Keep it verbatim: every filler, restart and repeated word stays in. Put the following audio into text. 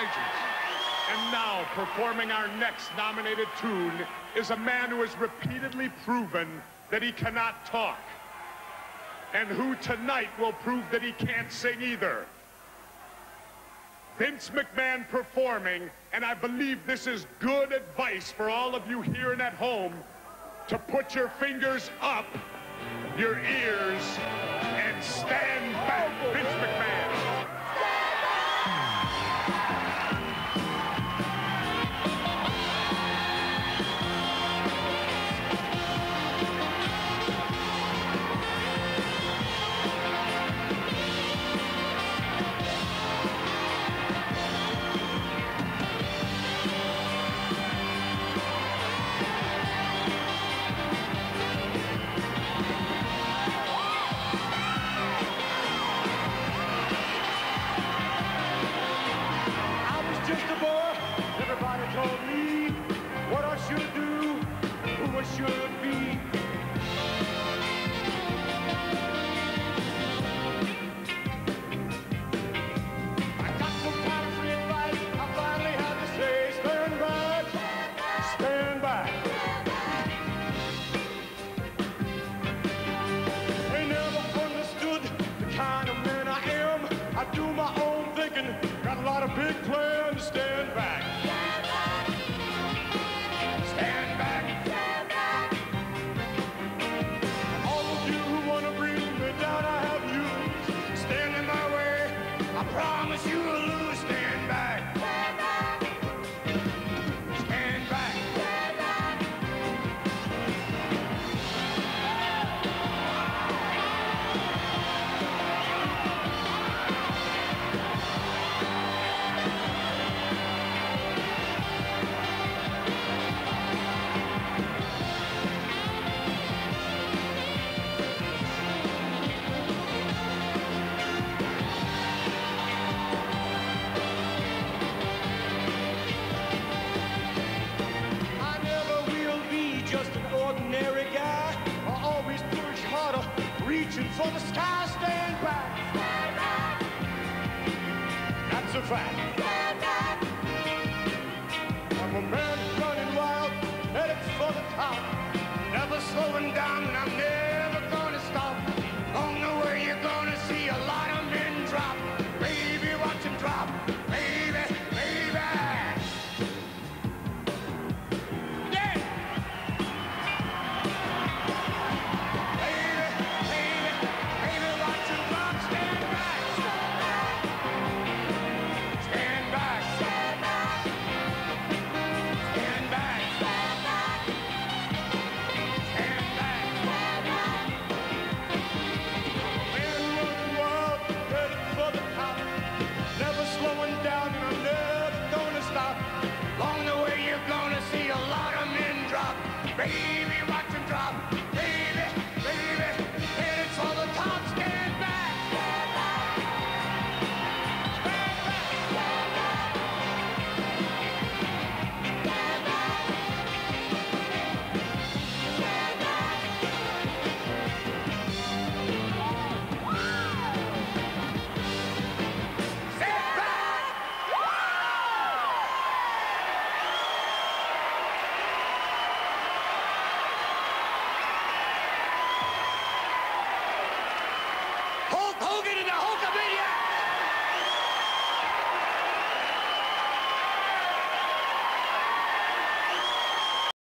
Congratulations. And now, performing our next nominated tune is a man who has repeatedly proven that he cannot talk, and who tonight will prove that he can't sing either. Vince McMahon performing, and I believe this is good advice for all of you here and at home, to put your fingers up your ears and stand back. Vince McMahon. Told me what I should do, who I should be. I got no time for advice. I finally had to say, stand back, stand back. They never understood the kind of man I am. I do my own thinking, got a lot of big plans. Stand back. Promise you will lose. Stand back. Stand back. Stand back. Stand back. Reaching for the sky, stand back. Stand back. That's a fact. Stand back. I'm a man running wild, headed for the top. Never slowing down, and I'm never gonna stop. On the way, you're gonna see a lot of men drop. Baby, watch them drop. Baby, baby. Baby!